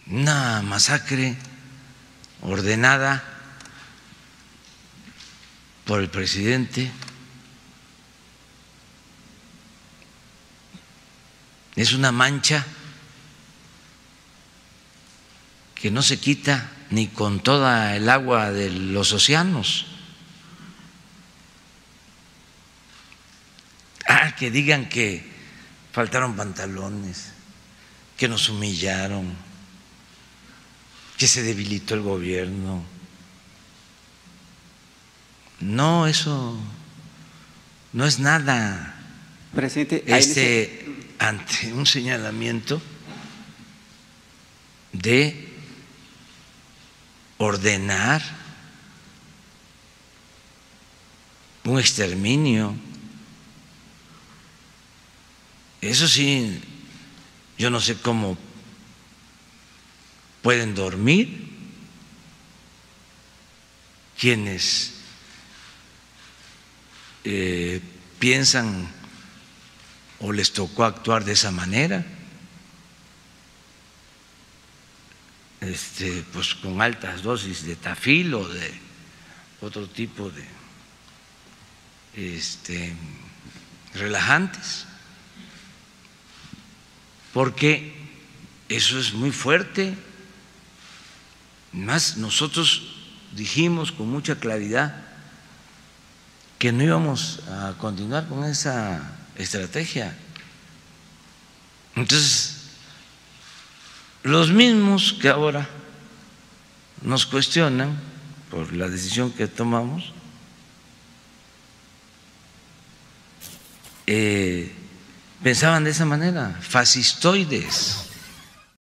una masacre ordenada por el presidente. Es una mancha que no se quita ni con toda el agua de los océanos. Que digan que faltaron pantalones, que nos humillaron, que se debilitó el gobierno. No, eso no es nada. Presidente, Ante un señalamiento de ordenar un exterminio. Eso sí, yo no sé cómo pueden dormir quienes piensan o les tocó actuar de esa manera, pues con altas dosis de tafil o de otro tipo de relajantes, porque eso es muy fuerte. Más nosotros dijimos con mucha claridad que no íbamos a continuar con esa estrategia. Entonces, los mismos que ahora nos cuestionan por la decisión que tomamos, pensaban de esa manera, fascistoides.